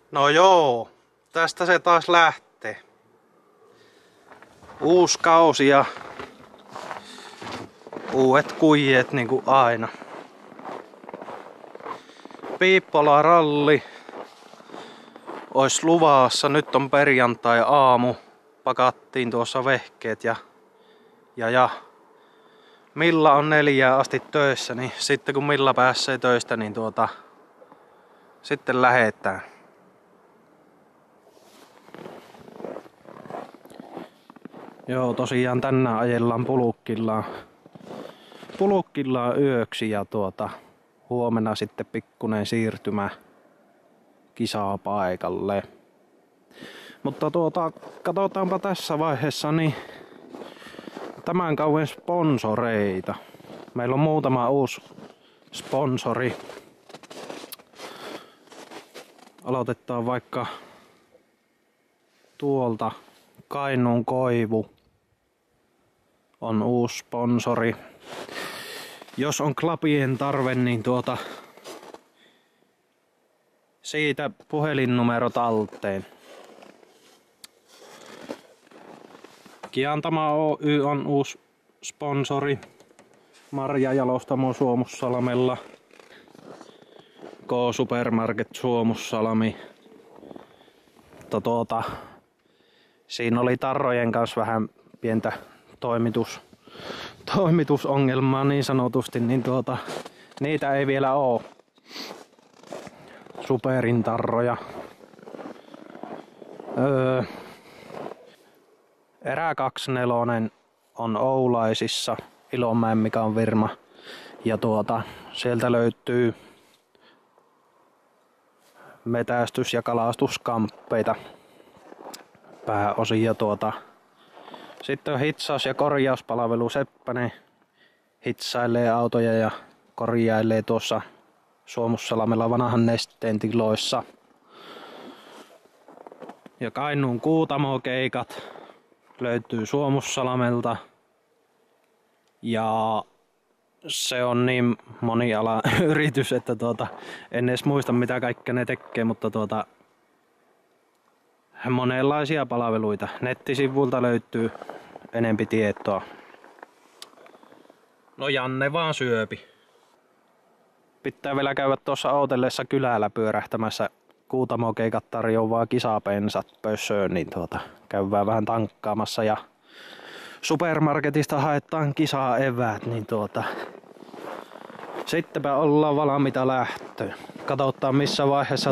No joo, tästä se taas lähtee. Uusi kausi ja uudet kujet niinku aina. Piippola ralli ois luvassa. Nyt on perjantai aamu. Pakattiin tuossa vehkeet ja Milla on 4 asti töissä, niin sitten kun Milla pääsee töistä, niin sitten lähetään. Joo, tosiaan tänään ajellaan pulukkillaan yöksi ja huomenna sitten pikkunen siirtymä kisaa paikalle. Mutta katsotaanpa tässä vaiheessa niin tämän kauden sponsoreita. Meillä on muutama uusi sponsori. Aloitetaan vaikka tuolta. Kainuun Koivu on uusi sponsori. Jos on klapien tarve, niin siitä puhelinnumero talteen. Kiantama Oy on uusi sponsori. Marjajalostamo Suomussalmella. K-Supermarket Suomussalmi. Siinä oli tarrojen kanssa vähän pientä toimitusongelmaa niin sanotusti, niin niitä ei vielä oo. Superin tarroja. Erä 24 on Oulaisissa, Ilonmäen Mikan firma. Ja sieltä löytyy metästys- ja kalastuskamppeita pääosin. Ja sitten on hitsaus- ja korjauspalvelu Seppänen. Hitsailee autoja ja korjailee tuossa Suomussalmella vanhan Nesteen tiloissa. Ja Kainuun Kuutamokeikat löytyy Suomussalmelta. Ja se on niin moniala yritys, että en edes muista mitä kaikkea ne tekee, mutta monenlaisia palveluita. Nettisivuilta löytyy enempi tietoa. No Janne vaan syöpi. Pitää vielä käydä tuossa Outellessa kylällä pyörähtämässä. Kuutamokeikat tarjoaa kisapensat pössöön, niin käydään vähän tankkaamassa ja supermarketista haetaan kisaa eväät, niin sittenpä ollaan valmiita lähtöön. Katsotaan missä vaiheessa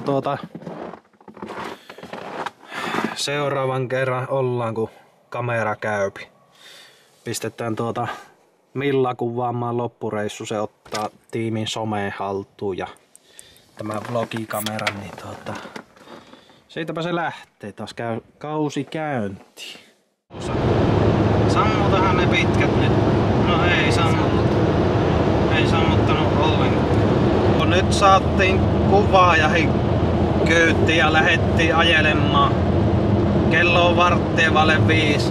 seuraavan kerran ollaan, kun kamera käypi. Pistetään Milla kuvaamaan loppureissu, se ottaa tiimin someen haltuun ja tämä vlogikameran, niin siitäpä se lähtee, taas kausi käyntiin. Sammutahan ne pitkät nyt. No ei sammuttanut ollenkaan. Nyt saatiin kuvaajahin kyytiin ja lähettiin ajelemaan. Kello on 4:15.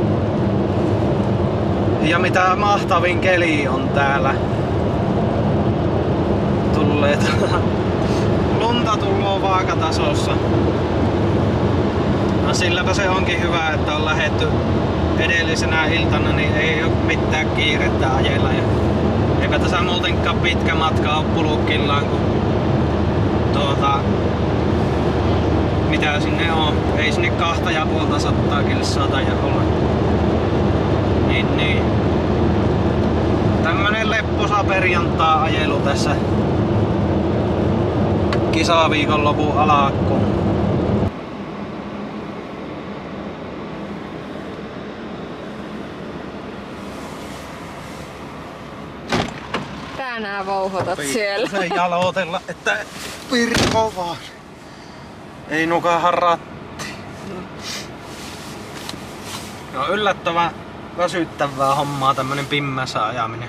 Ja mitä mahtavin keli on täällä. Lunta tulloo vaakatasossa. No silläpä se onkin hyvä, että on lähetty edellisenä iltana, niin ei oo mitään kiirettä ajella. Ja eipä tässä muutenkaan pitkä matka oo Pulukkillaan, kun mitä sinne on. Ei sinne 2,5 kilsaa taida olla. Niin. Tämmönen lepposa perjantai-ajelu tässä kisaviikonlopun alakkuun. Tänään vouhotat siellä. Se jalotella, että Pirko vaan. Ei nukahan ratti. No yllättävän väsyttävää hommaa tämmönen pimmässä ajaminen.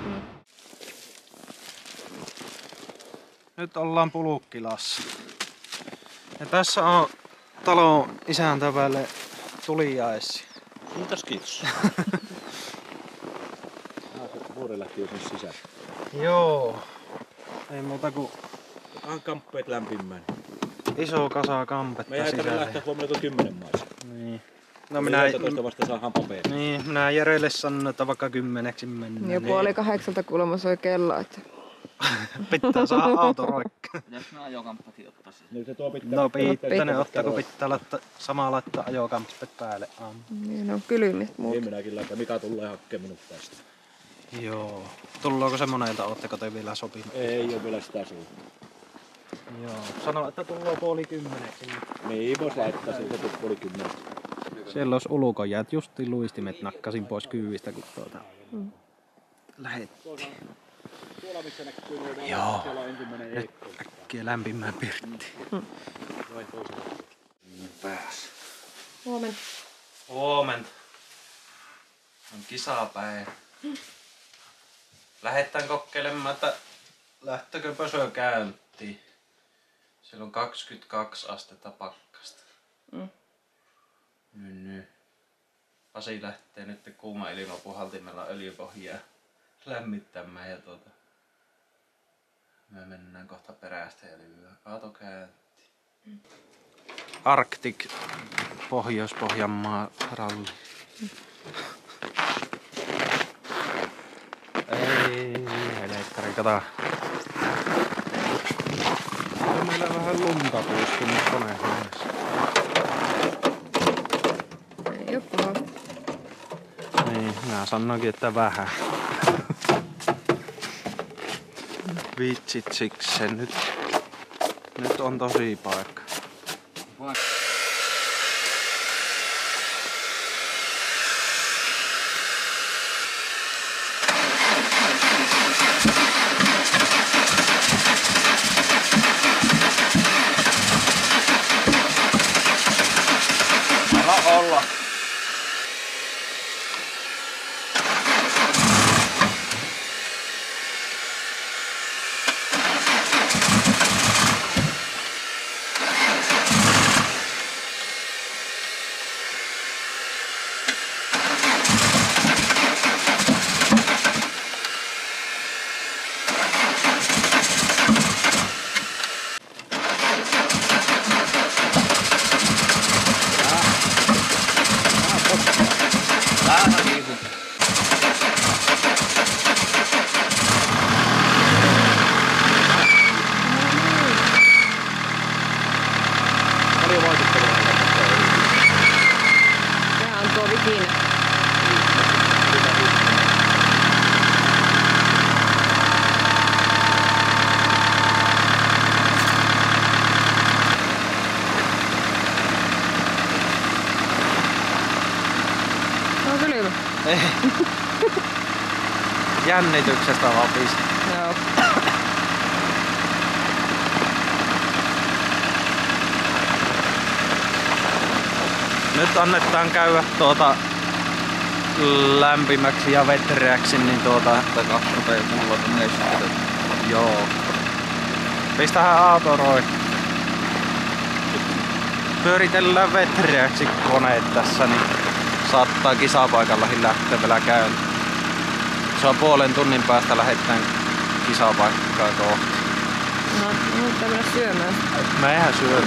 Nyt ollaan Pulukkilassa. Ja tässä on talon isäntävälle tuliaisia. Kiitos. Vuori lähti jo sinne sisään. Joo. Ei muuta kuin kamppeet lämpimään. Iso kasa kampetta Me ei tarvitse sisällä. lähteä huomioon 10 maissa. Niin. No No minä... minä, 11 vasta saadaan paperia. niin, minä Jerelle sanon, että vaikka 10 mennään. Jo niin 7:30 kuulemma soi kello, että pitää saada auto roikkaan. Pitäis nää ajokamppakin ottaa siihen? Niin se tuo pitää... No pitää ne pitää. ottaa, kun pitää laittaa, samaa laittaa ajokamppet päälle aamu. niin on kylmistä Niin muuta. minäkin laitan. Mika tulee hakemaan minut tästä. Joo. Tullaanko se monelta, ootteko te vielä sopinut? Ei oo vielä sitä suuntaa. Joo. Sano, että tullaan 9:30. Niin vois laittaa siltä 9:30. Siellä olisi ulkojäät, justi luistimet nakkasin pois kyydistä, kun lähettiin. Tuolla missä näkyy nuo Joo. siellä on ensimmäinen Nyt äkkiä lämpimään pirttiin. Pääs. Huomenna. Huomenta. On kisapäivä. Lähdetään kokeilemaan, että lähtökö pösö käyntiin. Siellä on 22 astetta pakkasta. Nyt. Pasi lähtee nyt kuuma ilmapuhaltimella öljypohjaa lämmittämään ja me mennään kohta perästä ja lyhyä kaato käyntiin. Arctic Pohjois-Pohjanmaa ralli. Ei, helkkari, kato. On meillä vähän lunta puistunut konehuoneessa. Ei oo paha. Niin, minä sanoinkin, että vähän. Vitsit siksi nyt on tosi paikka. Olla. Vähän liiku. Paljon vaikuttavaa. Sehän on tuo vikinä. No kylmä. Jännityksestä vapis. Joo. Nyt annetaan käydä lämpimäksi ja vetreäksi, niin Tai 2 rupeaa mulla tonne sitten. joo. Pistähän auto roi. Pyöritellään vetreäksi koneet tässä, niin saattaa kisapaikallakin lähteä vielä käyntiin. Se on 0,5 tunnin päästä lähdetään kisapaikkaa kohti. No, pitää mennä syömään. Mehän syömme.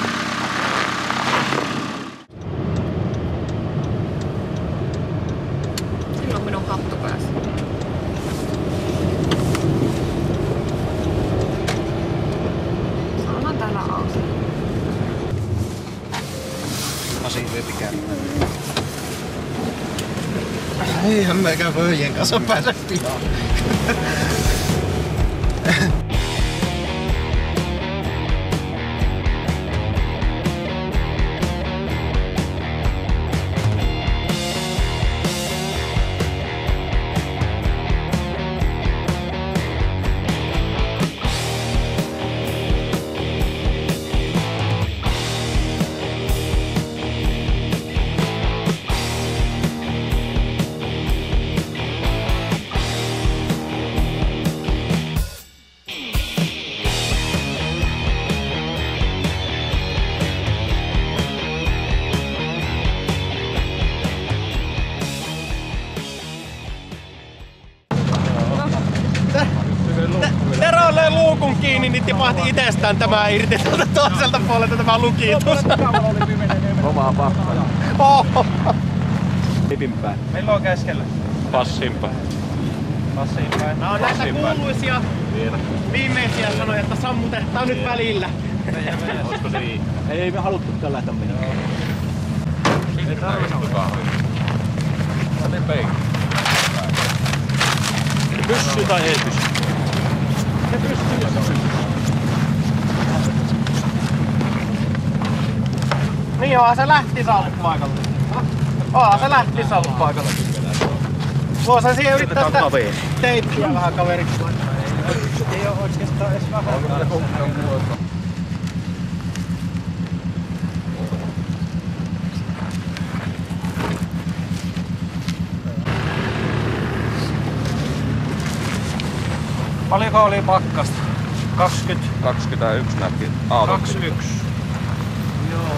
Silloin minun hattu päässä. Onhan täällä auto. Pasi voi pitää. Eihän meikä vöijän kanssa pääse pihaan. tipahti itsestään tämä irti tuolta toiselta puolelta tämä lukitus. Kovaa pakkaa. Oho. Lipimpää. Milloin keskellä? Passinpäin. Passiinpäin. Nämä on näitä kuuluisia viimeisiä sanoja, että sammutetaan nyt välillä. Olisiko se niin? Ei me haluttu tällä lähteä minä. Ei tarvitsekaan. Tänne peikki. Pyssy tai ei pyssy? Se pyssy ja se Niin onhan se lähti ollut paikalle. Onhan se lähti ollut paikalle. Voisi siihen yrittää sitä teippiä vähän kaveriksi. Ei oo oikeastaan edes vähän. Paljonko oli pakkasta? 20? 21 näki aatot. 21. Joo.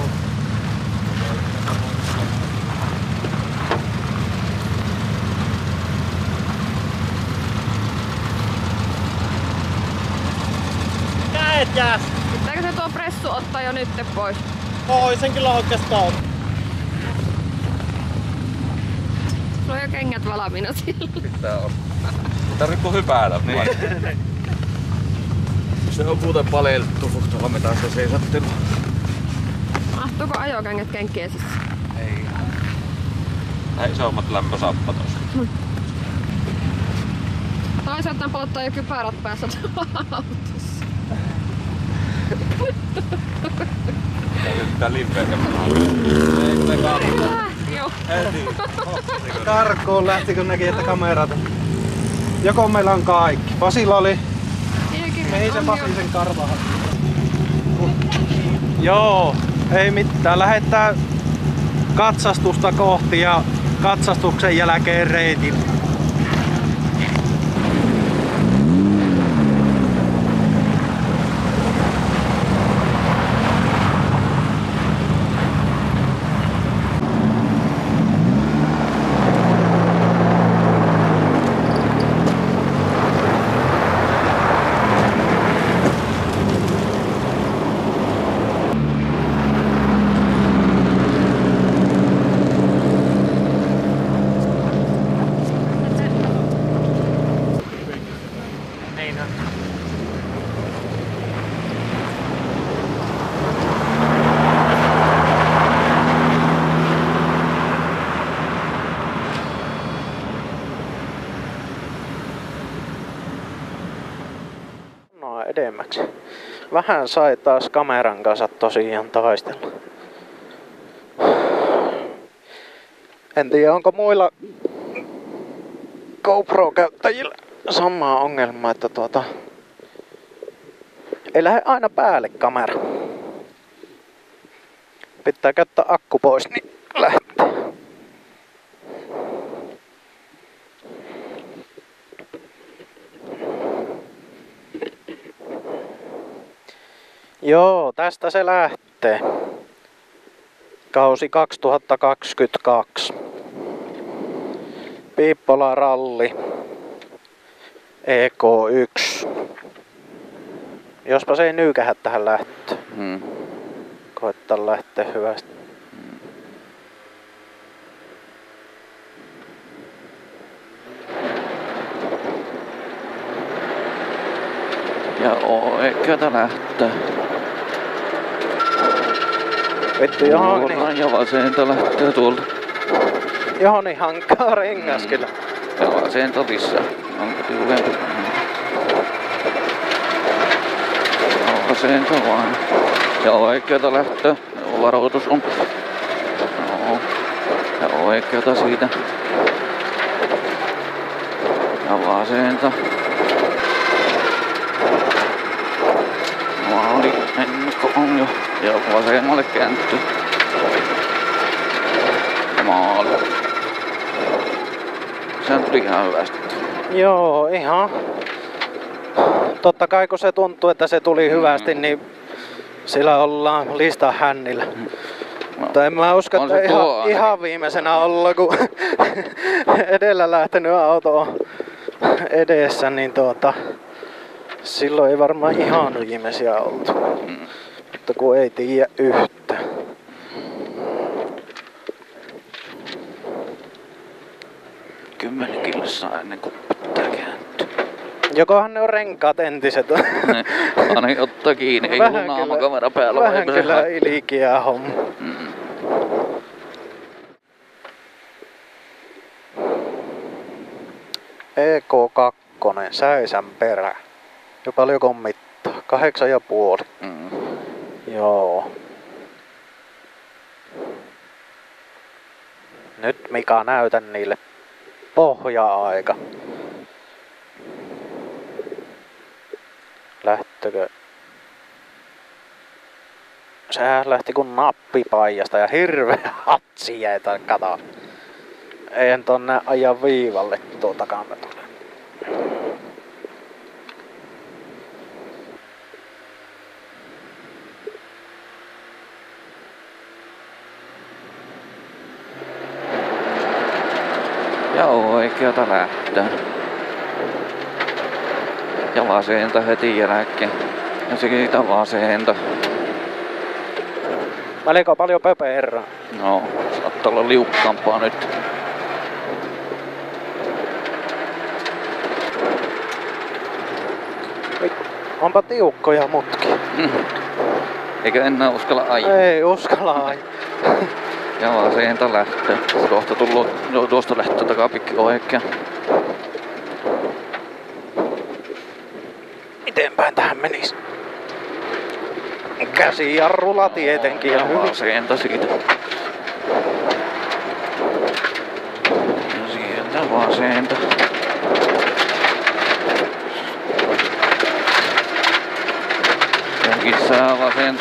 Käet jääs! Pitääkö se tuo pressu ottaa jo nyt pois? Voi sen kyllä oikeastaan. Sulla on jo kengät valmiina sillä. Pitää olla. Tarvitko hypäillä? Niin. Se on muuten palellettu, mutta hommetaan se seisattelu. Mahtuuko ajokengät kenkien sisään? Ei. Ei isommat lämpösappat tossa. Toisaalta polttaa jo kypärät päässä autossa. Yhtään limpeä Joo. Karkuun lähti kun näki, että kamerat. Joko meillä on kaikki. Pasilla oli. Mihin se Pasi sen karvaa? Joo, ei mitään. Lähdetään katsastusta kohti ja katsastuksen jälkeen reitin. Edemmäksi. Vähän sai taas kameran kanssa tosiaan taistella. En tiedä onko muilla GoPro-käyttäjillä samaa ongelmaa, että ei lähde aina päälle kamera. Pitää käyttää akku pois, niin lähtee. Joo, tästä se lähtee. Kausi 2022. Piippola ralli. EK1. Jospa se ei nyykähä tähän lähtöön. Koittaa lähteä hyvästi. Ja oikeeta lähtee. Vittu johon Ja vasenta lähtee tuolta. Johon hankkaa rengas kyllä. Ja vasenta lisää. Onko tiukempi? Ja vasenta vaan. Ja oikeeta lähtee. Joo, varoitus on. Joo. Ja oikeeta siitä. Ja vasenta. Maali ennakko on jo. Ja vasemmalle kääntyy. Ja maali. Sehän tuli ihan hyvästi. Joo, ihan. Totta kai kun se tuntuu, että se tuli hyvästi, niin sillä ollaan listan hännillä. No. Mutta en mä usko, että ihan viimeisenä olla, kun edellä lähtenyt auto on edessä, niin Silloin ei varmaan ihan viimeisiä oltu. Mutta kun ei tiedä yhtä. Kymmenen kilsaa ennen kuin pitää kääntyä. Jokohan ne on renkaat entiset. Ainakin ottaa kiinni, ei ollut naamakamera päällä. Vähän kyllä ilikiä homma. EK2, säisän perä. Ja paljonko mittaa? 8,5. Joo. Nyt Mika näytän niille pohja-aika. Lähtökö? Sehän lähti kun nappipaijasta ja hirveä hatsi jäi kato. Eihän tonne ajan viivalle tuo takana tule. Ja oikeata lähtöön. Ja vasenta heti jälkeen. Ja siitä vasenta. Välikö paljon pöperää? No, saattaa olla liukkaampaa nyt. Onpa tiukkoja mutkia. Eikä enää uskalla ajaa. Ei uskalla ajaa. Ja vasenta lähtö. Kohta tullut tuosta lähtö takapikki oikein. Mitenpäin tähän menis? Käsijarrulla tietenkin ja hyvin. Vasenta siitä. Ja sieltä vasenta. Ja lisää vasenta.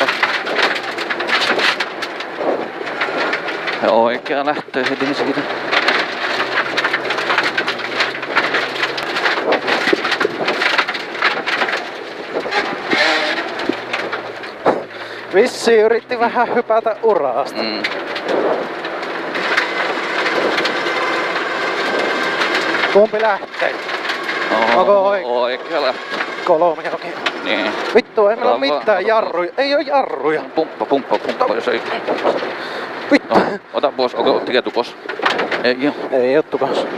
Ja oikea lähtee heti siitä. Vissi yritti vähän hypätä uraasta. Kumpi lähtee? Onko oikea lähtee. Kolme jokin. Niin. Vittu, ei meillä ole mitään jarruja. Ei oo jarruja. Pumppa, jos ei. Vittu. No, ota pois, onko tukos? Ei oo. Ei oo tukos.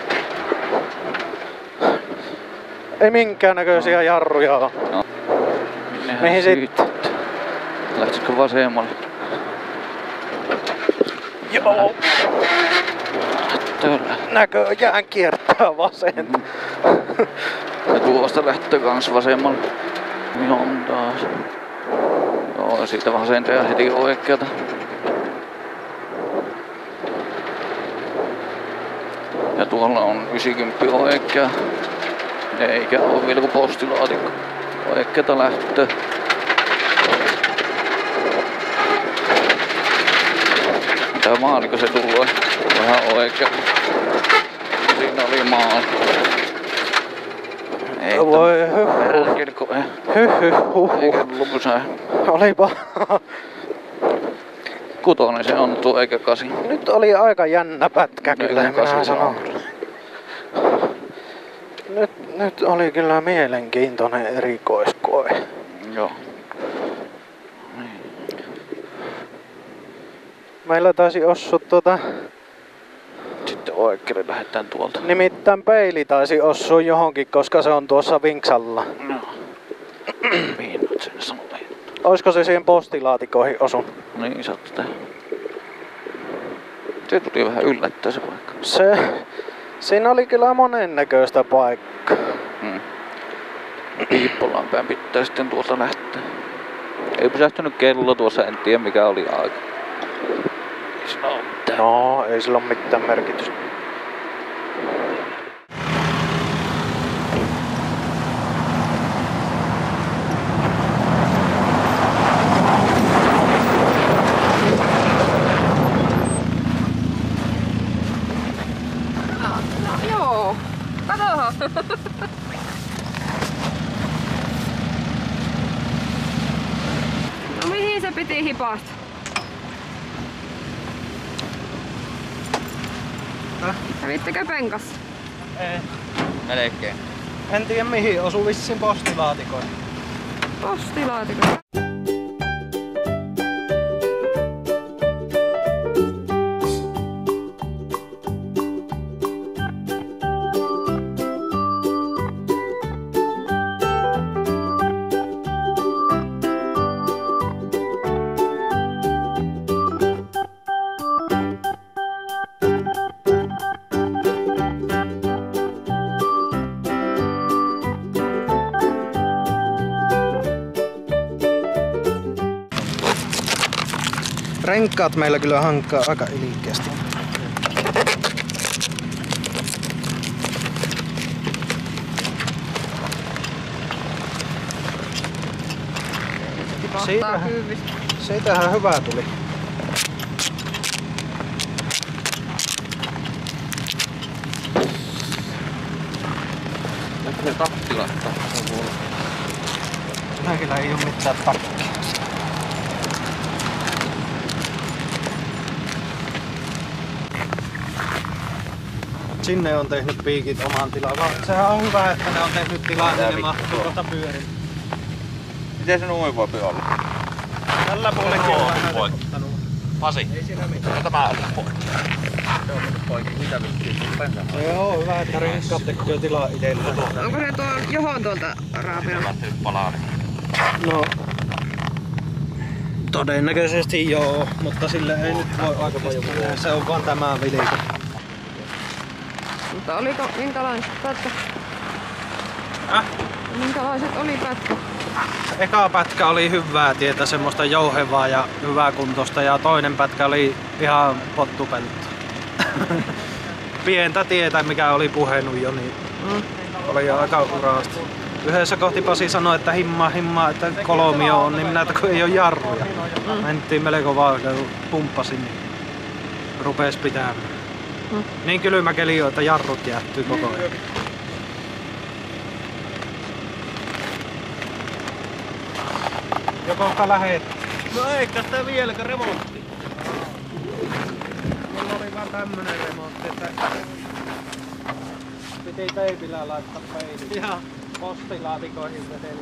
Ei minkäännäköisiä jarruja oo. No. Mihin sitten? Lähtisikö vasemmalle? Joo. Lähtöllä. Näköjään kiertää vasenta. Ja tuosta lähtee kans vasemmalle. Minun taas. Joo, siitä vasenta ja heti oikeata. Ja tuolla on 90 oikea. Eikä oo vielä kuin postilaatikko. Oikeata lähtö. Mitä maaliko se tullut? Vähän oikea. Siinä oli maali. Ei voi eikä tullut pysää. Olipa. Kutonen se on tuo eikä 8. Nyt oli aika jännä pätkä kyllä, minä sanon. Nyt oli kyllä mielenkiintoinen erikoiskoe. Joo. Meillä taisi osua Sitten oikealle lähdetään tuolta. nimittäin peili taisi osua johonkin, koska se on tuossa vinksalla. No. Mihin oot sen sanonut? Oisko se siihen postilaatikoihin osunut? Niin saattaa tehdä. Se tuli vähän yllättää se paikka. Siinä oli kyllä monennäköistä paikkaa. Piippolaan päin pitää sitten tuolta lähteä. Ei pysähtynyt kello tuossa, en tiedä mikä oli aika. Ei sillä ole mitään. No, ei sillä ole mitään merkitystä. No joo, katohan. No mihin se piti hipasta? Kävittekö penkassa? Ei. Melkein. En tiedä mihin osui vissiin postilaatikoihin. Postilaatikko. Renkaat meillä kyllä hankkaa aika ilkeästi. Siitähän hyvä tuli. Onko ne takkilat? Näillä ei oo mitään takkia. Sinne on tehnyt piikit oman tilaan. Sehän on hyvä, että ne on tehnyt tilaa, niin ne mahtuu kohta pyörin. Miten se noin voi olla? Tällä puolellakin on vähän ottanut. Pasi. Ei siinä mitään. No tämä on poikki. Se on poikki. Mitä vittiin? Joo, hyvä, että renkaat tekee tilaa itselleen. Onko se tuo johon tuolta raapea? Lähtenyt palaa. No, todennäköisesti joo, mutta sille ei nyt voi aika paljon mennä. Se on vaan tämä vilikko. Mutta oliko minkälaiset pätkät? Minkälaiset oli pätkät? Eka pätkä oli hyvää tietä, semmoista jouhevaa ja hyväkuntoista, ja toinen pätkä oli ihan pottupelto. Pientä tietä, mikä oli puhenut jo, niin oli aika uraasti. Yhdessä kohti Pasi sanoi, että himmaa, että kolmio on, niin minä kun ei ole jarruja. Mentiin melko vaan, kun pumppasin, niin rupes pitämään. Niin kylmä keli on, että jarrut jäähtyy koko ajan. Joko lähet? No eikä sitä vieläkään remontti. Mulla oli vaan tämmönen remontti, että piti teipillä laittaa peili. Ihan. Postilaatikoihin veteli.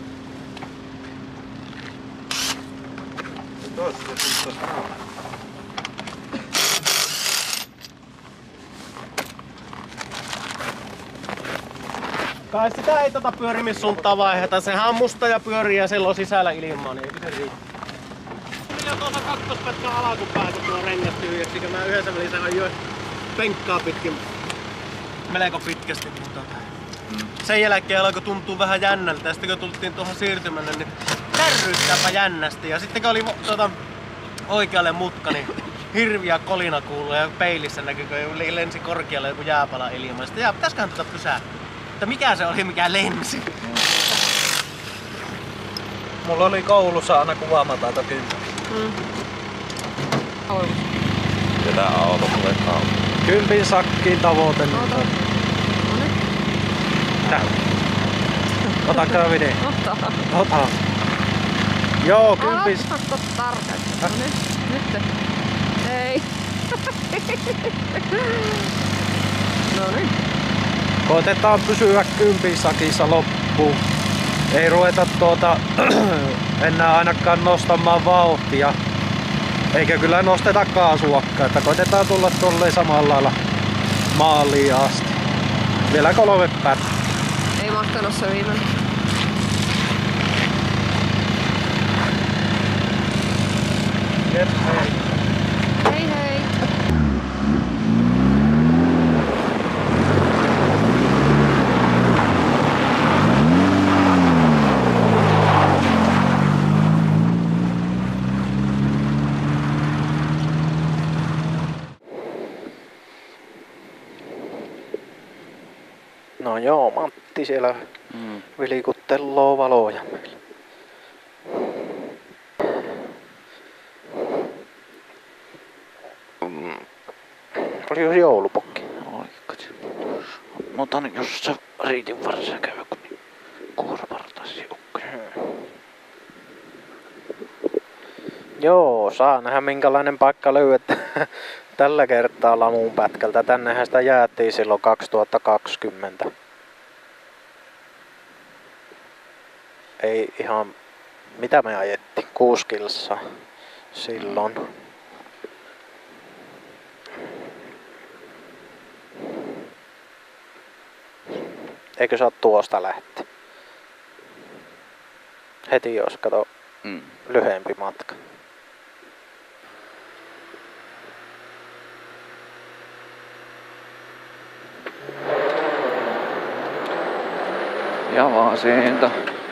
Kai sitä ei pyörimissuuntaa vaiheta. Sehän on musta ja pyörii ja siellä on sisällä ilmaa, niin eikö se riitä? Millä tuossa kakkospätkän alkupäätä tuo rengas tyhjäksi, kun mä yhdessä välissä ajoin penkkaa pitkin melko pitkästi. Mutta sen jälkeen alkoi tuntua vähän jännältä, ja sitten kun tultiin tuohon siirtymälle, niin kärryyttääpä jännästi. Ja sitten kun oli oikealle mutka, niin hirviä kolina kuuluu ja peilissä näkyy, kun lensi korkealle joku jääpala ilmaan. Sitten pitäisiköhän pysähtyä. Että mikä se oli, mikä lensi? Mulla oli koulussa aina kuvaamataito kyllä. Ja tää auto tulee kauan. 10 sakkiin tavoite. Mitä? Otatko video? Ota. Joo, 10. Ota tarkasti. No nyt. Ei. No niin. Koitetaan pysyä 10 sakissa loppuun. Ei ruveta enää ainakaan nostamaan vauhtia. Eikä kyllä nosteta kaasuakkaan, että koitetaan tulla tolleen samalla lailla maaliin asti. Vielä 3 pätkää. Ei mahtanut se viimeinen. Jep, hei. Hei hei. No joo, Matti siellä vilikutteloo valoja meillä. Oli jo joulupokki. Oikein. Mä otan, jos sä riitin varsin käy, kun kuorvartaisi ukkoja. Joo, saa nähdä minkälainen paikka löydetään tällä kertaa Lamuun pätkältä. Tännehän sitä jäätiin silloin 2020. Ei ihan Mitä me ajettiin? 6 kilsaa silloin. Eikö se ole tuosta lähti? Heti jos kato lyhyempi matka. Ja vasenta.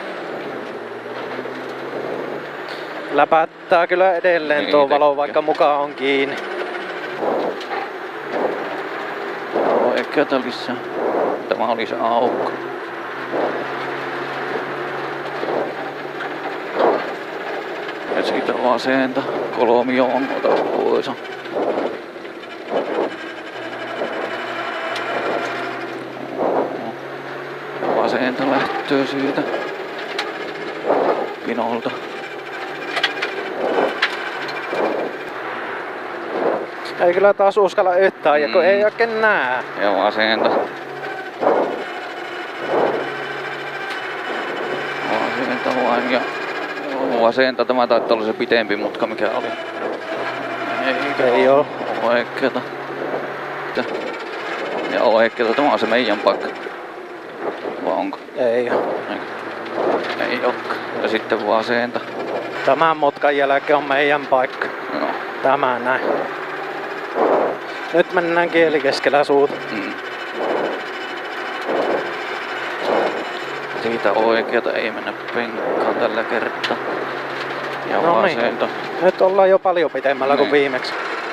Läpättää kyllä edelleen Niin tuo valo, tekee. vaikka mukaan on kiinni. Oikeata lisää. Tämä oli se aukko. Ja siitä vasenta. Kolmio on ota pois. Vasenta lähtöö siitä pinolta. Ei kyllä taas uskalla yhtään, ja kun ei oikein näe. Ja vasenta. Vasenta vain ja vasenta. Tämä taitaa olla se pitempi mutka mikä oli. Ei oo. Oikeeta. Ja oikeeta. Tämä on se meidän paikka. Vai onko? Ei oo. Ei olekaan. Ja sitten vasenta. Tämän mutkan jälkeen on meidän paikka. No. Tämä näin. Nyt mennään kieli keskellä suuta. Siitä oikeeta ei mennä penkkaan tällä kertaa. Ja No vasenta. niin. Nyt ollaan jo paljon pitemmällä kuin viimeksi.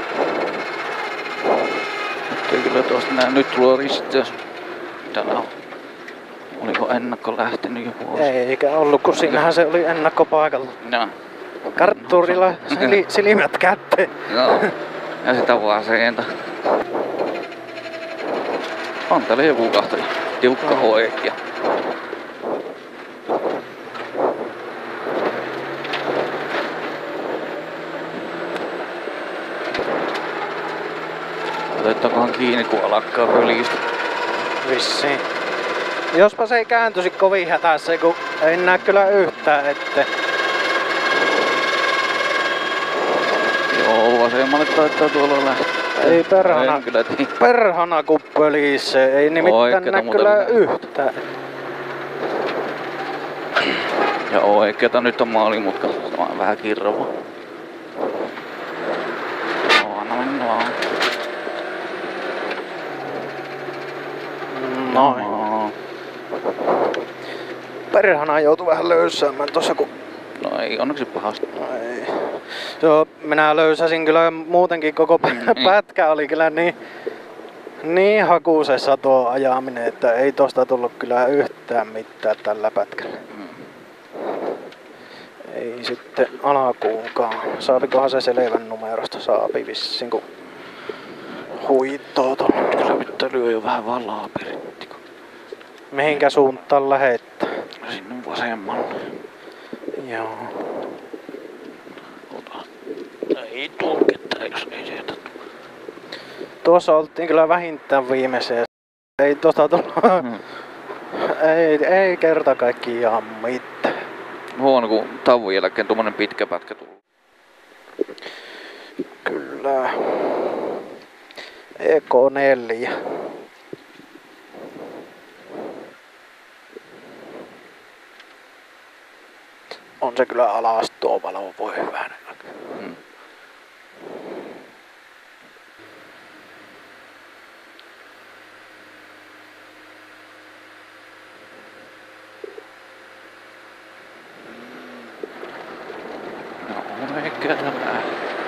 Nyt ei kyllä tuosta näe. Nyt tulee risteys. Täällä on. Oliko ennakko lähtenyt jo vuosi? Eikä ollut, kun siinähän se oli ennakkopaikalla. No. Kartturilla silmät kätteen. Joo. Ja sitä vasenta. On täällä joku kahtoja. Tiukka oikea. Otettakohan kiinni kun alakkaa pölistä. Vissiin. Jospa se ei kääntyisi kovin hätässä, kun ei näe kyllä yhtään, että Joo, vasemmalle taitaa tuolla lähteä. ei perhana. En kyllä tiedä. Perhana kun pölise, ei nimittäin Oikeeta näe muuta kyllä kuin- yhtään. Ja oikeeta nyt on maalimutka. Tämä on vähän kirrova. Anna mennä vaan. Noin. No. Perhana joutui vähän löysäämään tossa, kun No ei onneksi pahasti. ei. Joo, minä löysäsin kyllä muutenkin koko pätkä oli kyllä niin hakuisessa tuo ajaminen, että ei tosta tullut kyllä yhtään mitään tällä pätkällä. Ei sitten alkuunkaan. Saapikohan se selvän numerosta? Saapi vissiin, kun huitoo tuolla. Kyllä pitää lyö jo vähän valaa peritti. Mihinkä suuntaan lähettää? Sinne vasemmalle. Joo. Ota. Ei tuu ketään, jos ei sieltä tuu. Tuossa oltiin kyllä vähintään viimeiseen. Ei tosta tullut. Ei kerta kaikkiaan mitään. Huono kun tauon jälkeen tuommoinen pitkä pätkä tullut. Kyllä. EK4. On se kyllä alas tuo valo, voi hyvänä. No eikä lähtee.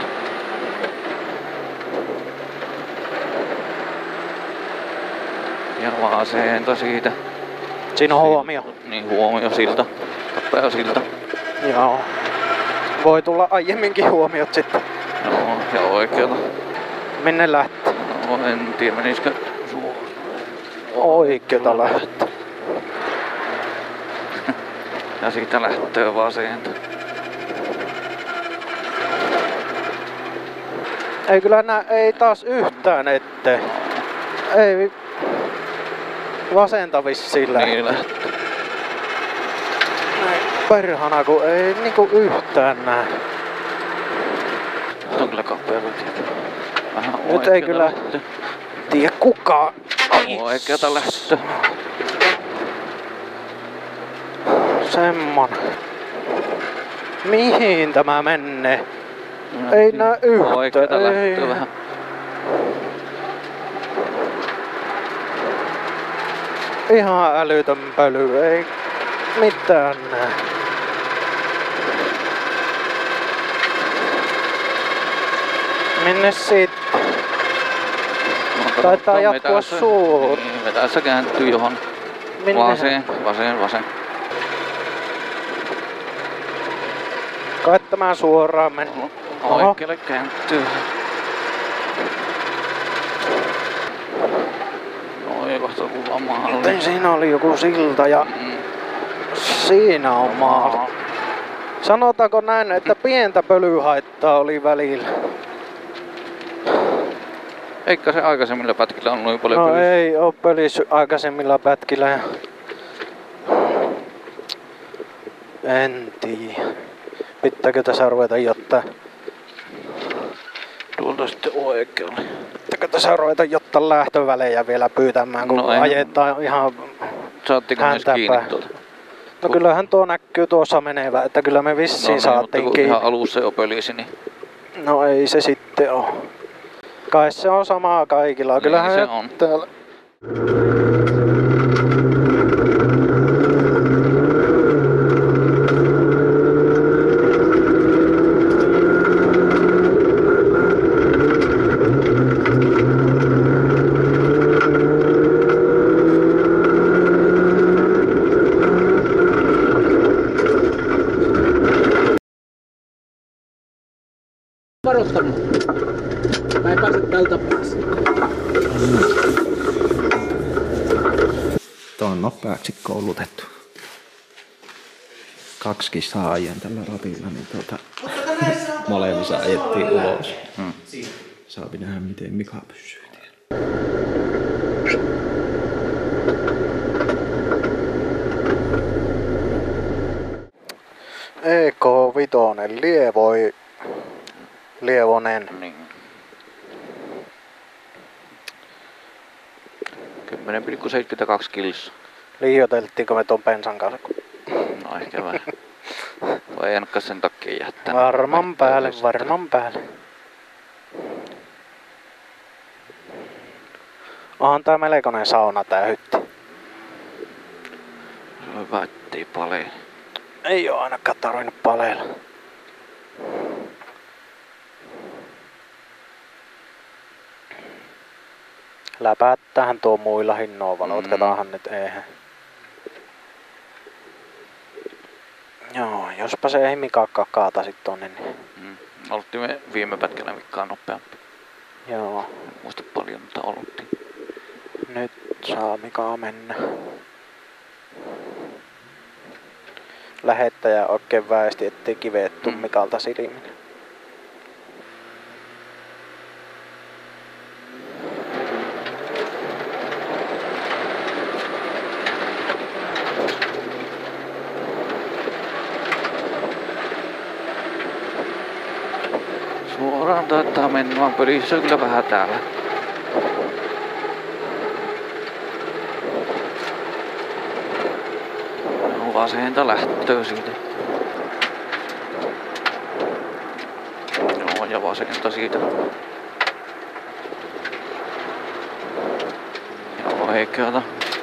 Ja vasenta siitä. Siinä on huomio. Niin huomio silta. Kapea silta. Joo. Voi tulla aiemminkin huomiot sitten. Joo, ja oikeeta. Minne lähtee? No en tiedä menisikö suoraan. Oikeeta lähtee. Ja siitä lähtee vasenta. Ei kyllä ei taas yhtään ette. Ei vasenta vissiin lähtee. Niin lähtee. Näin. Perhana kun ei niinku yhtään näe. Nyt on kyllä kapea tietä. Vähän Nyt ei kyllä tiedä kukaan. oikeata lähtö. Semmonen. Mihin tämä menee? Ei näe yhtään. Oikeata lähtöä vähän. Ihan älytön pöly, ei mitään näe. Minne sitten? Taitaa jatkua suur. Niin, vetäessä kääntyy johon. Vasen. Kai tämä suoraan mennä. Oikealle kääntyy. Oi, kohta kuva maalle. Siinä oli joku silta ja siinä on maali. Sanotaanko näin, että pientä pölyhaittaa oli välillä? Eikä se aikaisemmilla pätkillä on noin paljon No pölyssä? ei oo pölissy aikaisemmilla pätkillä. Ja... En tiedä. Pitääkö tässä ruveta jotta? Tuolta sitten oikealle. Pitääkö tässä ruveta jotta lähtövälejä vielä pyytämään, kun No ajetaan ihan Saattiko myös kiinni häntäpää. tuolta? No kyllähän tuo näkyy tuossa menevä, että kyllä me vissiin saatiin mutta kiinni. ihan alussa jo pölisi, niin No ei se sitten oo. Kai se on samaa kaikilla. Kyllähän se on. Täällä... Varoittanut. Mä en pääse tältä pois. Tuo on nopeaksi koulutettu. 2 kissaa ajan tällä ratilla, niin molemmissa ajettiin ulos. Saapi nähdä miten Mika pysyy tiellä. EK5 Lievonen. Niin. 10,72 kilsa. Liioiteltiinko me ton bensan kanssa? No ehkä vähän. Vai ei ainakaan sen takia jättää. Varman päälle. Onhan tää melkoinen sauna tää hytti. Se on hyvä, ettei palee. Ei oo ainakaan tarvinnut paleilla. Läpättähän tuo muilla hinnoilla, valvotkataanhan nyt eihän. Joo, jospa se ei Mikaakaan kaata sit tonne niin. Oltiin me viime pätkällä Mikkaan nopeampi. Joo, En muista paljon, mutta oltiin. nyt saa Mikaa mennä. Lähettäjä oikein väesti, ettei kiveet tuu Mikalta silmille. Suoraan taitaa mennä, vaan pölissä on kyllä vähän täällä. No, vasenta lähtöä siitä. Joo, ja vasenta siitä. Ja oikeata.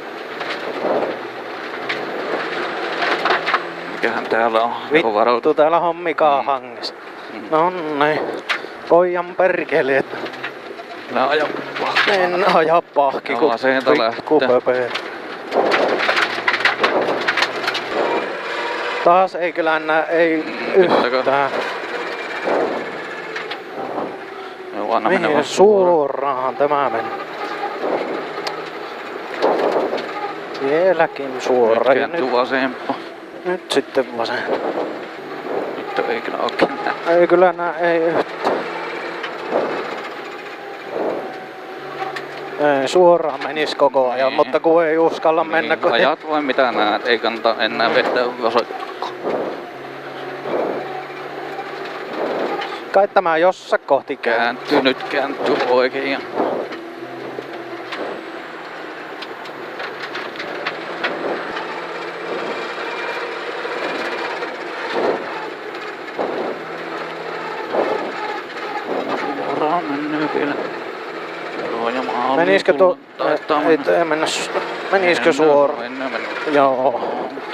Mikähän täällä on? Joko varautu? Vittu, täällä on Mikaa hangessa. Nonni, pojan perkeleet. Nää aja pahkaa. En aja pahki, kun Vasenta pikku lähtee. pöpö. Taas ei kyllä näe, ei yhtään. Joo, anna mennä Mihin vaan suoraan tämä meni? Vieläkin suoraan. Ja Kääntyy vasempaan. nyt sitten vasen. Nyt ei kyllä oikein näe. Ei kyllä näe, ei yhtään. Ei, suoraan menis koko ajan, Niin. mutta kun ei uskalla mennä, kun Ajat vai mitä näet, ei kannata enää vetää vasoikkoon. Kai tämä jossa kohti Kääntyy, nyt kääntyy oikein. Ja suoraan menee vielä. Joo, ja maaliin Menisikö tulla. Taitaa mennä. Ei mennä. Menisikö suoraan? Mennään. Joo.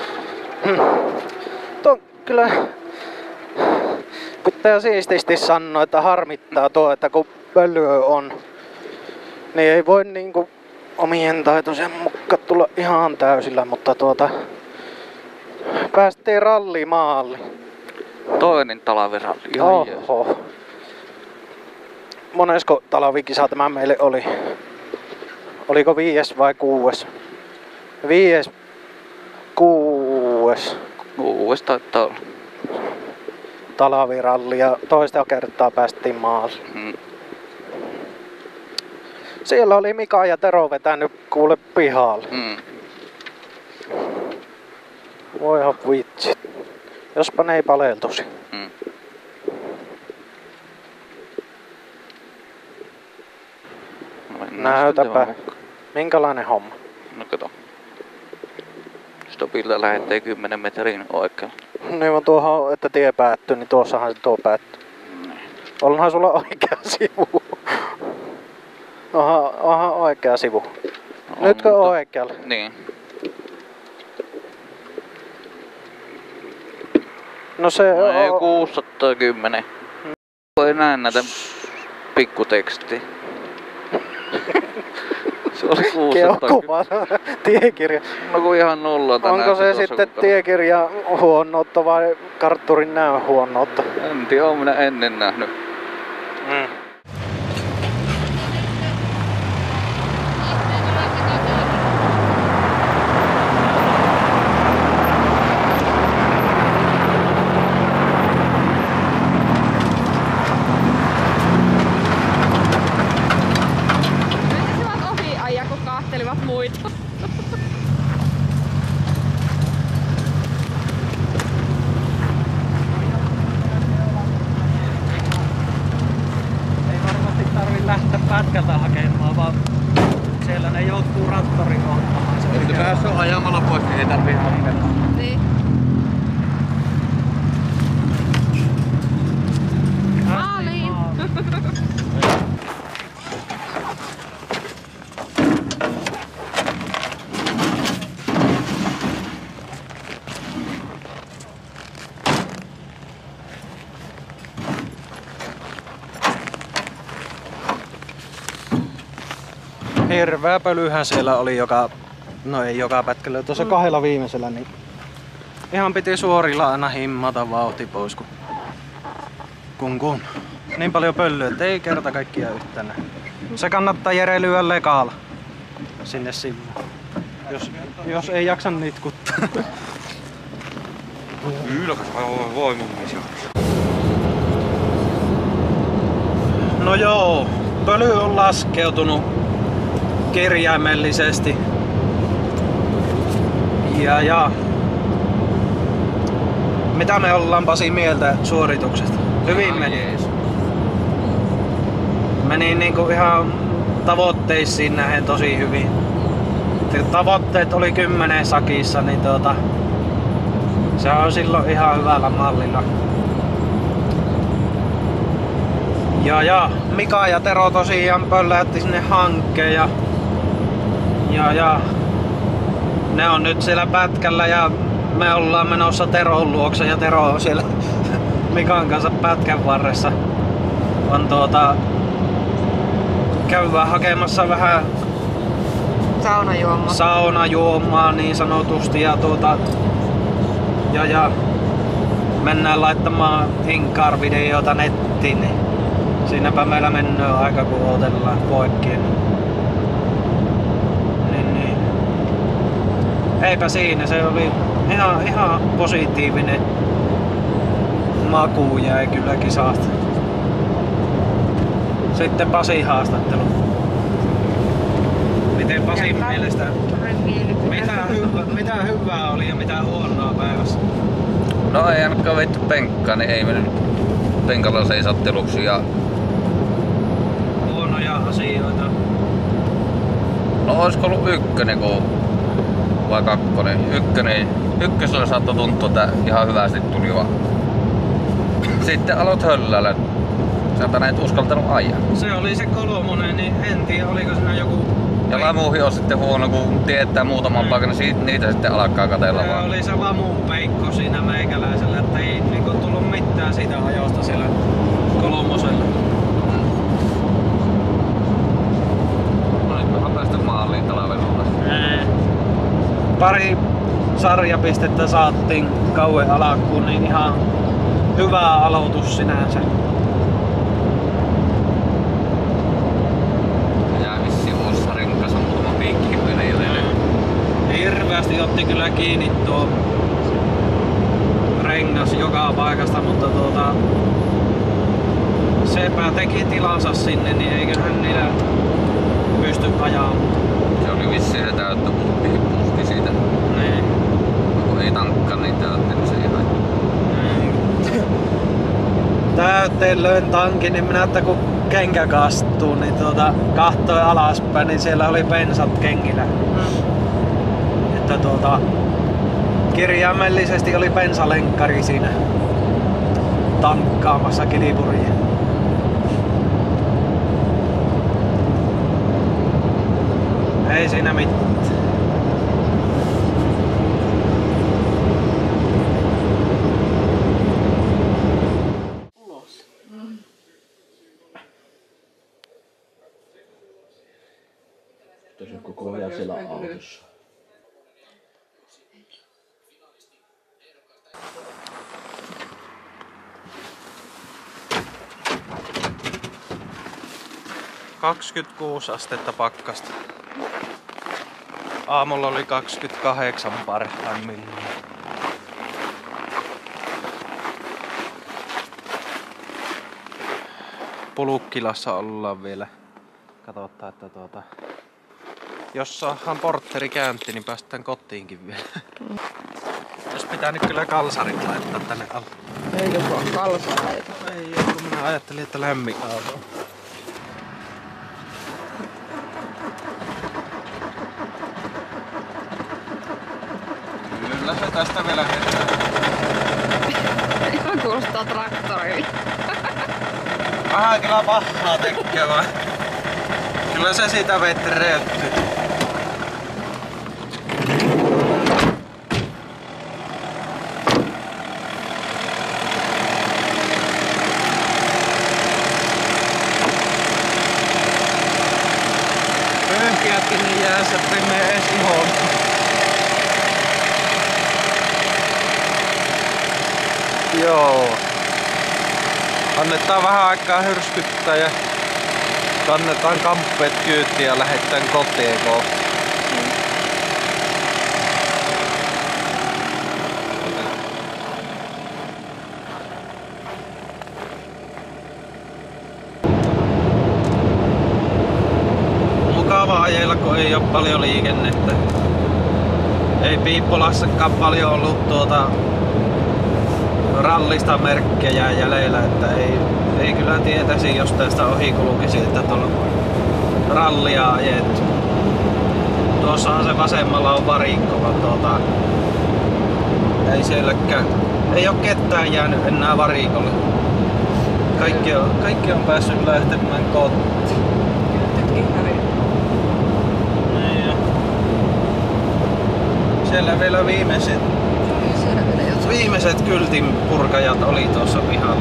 Tuo kyllä pitää siististi sanoa, että harmittaa tuo, että kun pölyö on, niin ei voi niinku omien taitoisen mukaan tulla ihan täysillä, mutta päästiin rallimaaliin. Toinen talviralli. Ihan jees. Oho. Monesko talvikisa tämä meille oli? Oliko 5 vai 6? 5. 6. 6 taitaa olla. Talviralli ja toista kertaa päästiin maaliin. Siellä oli Mika ja Tero vetänyt kuule pihalle. Voihan vitsi. Jospa ne ei paleltuisi. Näytäpä. Minkälainen homma? No kato. Stopilla lähtee 10 metrin oikealle. Niin on tuohon, että tie päättyy, niin tuossahan se tuo päättyy. Onhan sulla oikea sivu. Onhan oikea sivu. Nytkö mutta oikealle? Niin. No se No, on... 610. Voi näin näitä pikkutekstiä. Se oli 610. Keuhkuva tiekirja. No kun ihan nollalta. Onko se sitten tiekirja huonoutta vai kartturin näön huonoutta? En tiedä, oon minä ennen nähnyt. Menisivät ohi ajaa, kun kahtelivat muita. Ei varmasti tarvi lähteä pätkältä hakemaan, vaan siellä ne joutuu rattorin ottamaan. Jos päässä on ajamalla pois, niin ei tarvii hakea. Niin. Maaliin. Hirveä pölyhän siellä oli no ei joka pätkällä, tuossa 2 viimeisellä, niin ihan piti suorilla aina himmata vauhti pois, kun niin paljon pölyä, että ei kerta kaikkiaan yhtään. Se kannattaa Jere lyödä lekalla sinne sivuun, jos ei jaksa nitkuttaa. Ylkäs voi mun mies. No joo, pöly on laskeutunut kirjaimellisesti. Ja mitä me ollaan Pasi mieltä suorituksesta? Hyvin meni. Meni niinku ihan tavoitteisiin nähen tosi hyvin. Tavoitteet oli 10 sakissa, niin se on silloin ihan hyvällä mallilla. Ja Mika ja Tero tosiaan pölläytti sinne hankkeen ja ne on nyt siellä pätkällä ja me ollaan menossa Teron luokse ja Tero on siellä Mikan kanssa pätkän varressa. On käydään hakemassa vähän saunajuomaa niin sanotusti ja ja mennään laittamaan Inkar-videota nettiin. Niin siinäpä meillä menee aika kun odotellaan poikki. Niin. Eipä siinä, se oli ihan positiivinen maku jäi kyllä kisasta. Sitten Pasi haastattelu. Miten Pasin mielestä, mitä hyvää oli ja mitä huonoa päivässä? No ei ainakaan veitty penkkaa, niin ei mennyt penkalla seisatteluksi ja Huonoja asioita. no olisiko ollut ykkönen vai kakkonen? Ykkösellä saattoi tuntua, että ihan hyvästi tuli vaan. Sitten aloit höllällä. Sieltä et uskaltanut ajaa. Se oli se kolmonen, niin en tiedä oliko siinä joku... Ja lamuhi on sitten huono, kun tietää muutaman paikan, niin niitä sitten alkaa katella Se vaan. oli se lamupeikko siinä meikäläisellä, että ei niinku tullut mitään siitä ajosta siellä kolmosella. No nyt me päästä maaliin talvella. Pari sarjapistettä saattiin kauan alkuun, niin ihan hyvä aloitus sinänsä. Ja vissiin uusi renkas on muutama piikki vielä jäljellä. Hirveästi otti kyllä kiinni tuo rengas joka paikasta, mutta sepä teki tilansa sinne, niin eiköhän niillä pysty ajamaan. Se oli vissiin se täyttö puhti siitä. Niin. Kun ei tankkaa niin täytti, niin se ei haittaa. Täytteen löin tankin, niin minä että kun kenkä kastuu, niin kahtoin alaspäin, niin siellä oli bensat kengillä. Että kirjaimellisesti oli bensalenkkari siinä tankkaamassa Kiliburia. Ei siinä mitään. Tässä on koko ajan siellä autossa. – 26 astetta pakkasta. Aamulla oli 28 parhaimmillaan. Pulukkilassa ollaan vielä. Katsotaan, että jos saadaan portteri käynti, niin päästään kotiinkin vielä. Jos pitää nyt kyllä kalsarit laittaa tänne alle. Eikö sulla kalsareita? Ei, kun minä ajattelin, että lämmin auto. Kyllä se tästä vielä ketään. Ihan kuulostaa traktorille. Vähän kyllä pahaa tekevää. Kyllä se siitä vetreyttyy. Pöhkiätkin niin jäässä, ettei mene ees ihoon. Joo. Annetaan vähän aikaa hyrskyttää ja kannetaan kamppeet kyytiin ja lähdetään kotiin kohta. Mukava ajella, kun ei oo paljon liikennettä. Ei Piippolassakaan paljon ollut rallista merkkejä jäljellä, että ei kyllä tietäisi, jos tästä ohi kulkisi, että tuolla rallia ajettu. Tuossahan se vasemmalla on varikko, vaan ei sielläkään, ei oo ketään jäänyt enää varikolle. Kaikki on päässyt lähtemään kotiin. Niin jo. Siellä vielä viimeiset kyltin purkajat oli tuossa pihalla.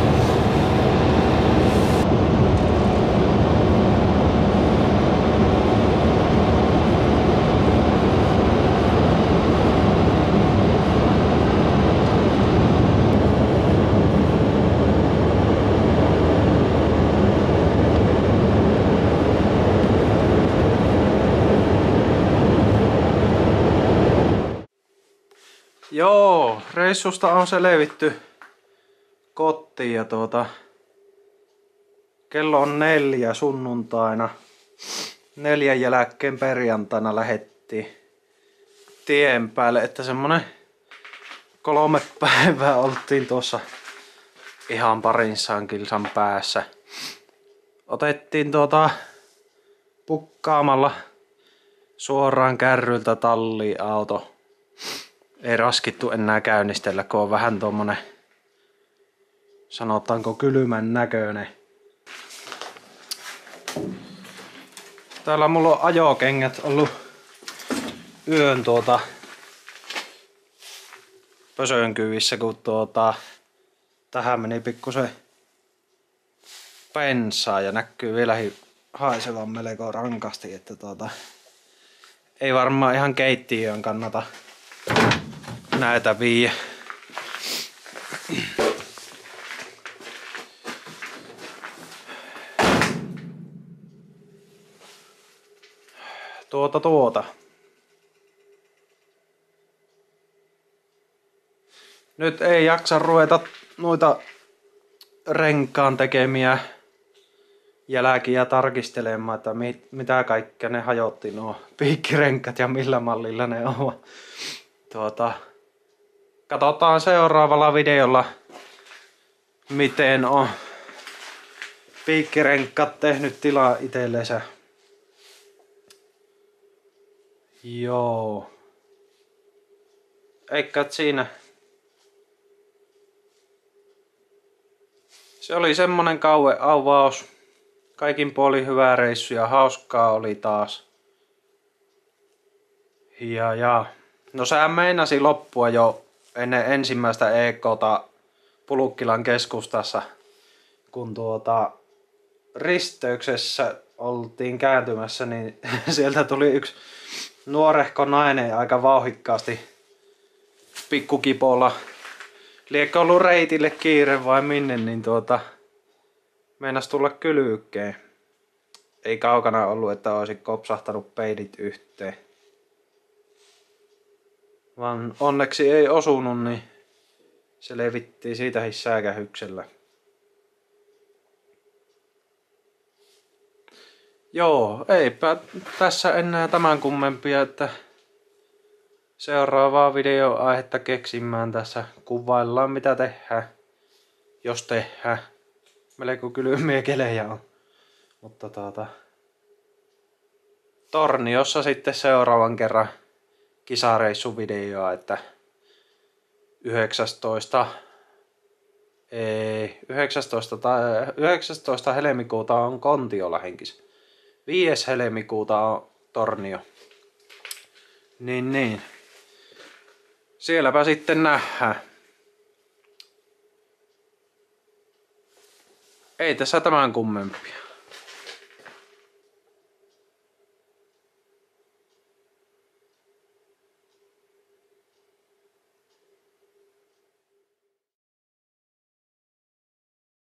Joo, reissusta on selvitty kotiin ja kello on 4 sunnuntaina. 4 jälkeen perjantaina lähettiin tien päälle, että semmonen 3 päivää oltiin tuossa ihan 200 kilsan päässä. Otettiin pukkaamalla suoraan kärryltä talliin auto. Ei raskittu enää käynnistellä, kun on vähän tommonen, sanotaanko, kylmän näköinen. Täällä mulla on ajokengät ollut yön pösönkyvissä, kun tähän meni pikkusen bensaa ja näkyy vielä haisevan melko rankasti, että ei varmaan ihan keittiöön kannata näitä viiä. Nyt ei jaksa ruveta noita renkaan tekemiä jälkiä tarkistelemaan, että mitä kaikkea ne hajotti nuo piikkirenkat ja millä mallilla ne on. Katsotaan seuraavalla videolla, miten on piikkirenkat tehnyt tilaa itsellensä. Joo. Eikä siinä. Se oli semmonen kauan avaus. Kaikin puolin hyvä reissu ja hauskaa oli taas. Ja. No sehän meinasi loppua jo ennen ensimmäistä EK:ta Pulukkilan keskustassa, kun risteyksessä oltiin kääntymässä, niin sieltä tuli yksi nuorehko nainen aika vauhikkaasti pikkukipolla. Liekö ollut reitille kiire vai minne, niin meinas tulla kylyykkeen. Ei kaukana ollut, että olisi kopsahtanut peidit yhteen. Vaan onneksi ei osunut, niin se levittiin siitä säikähyksellä. Joo, eipä tässä enää tämän kummempia, että seuraavaa videoaihetta keksimään tässä. Kuvaillaan mitä tehdään, jos tehdään. Melko kylmiä kelejä on. Mutta Torniossa sitten seuraavan kerran kisareissuvideoa, että 19. helmikuuta on Kontiolahdenkis. 5. helmikuuta on Tornio. Niin. Sielläpä sitten nähdään. Ei tässä tämän kummempia.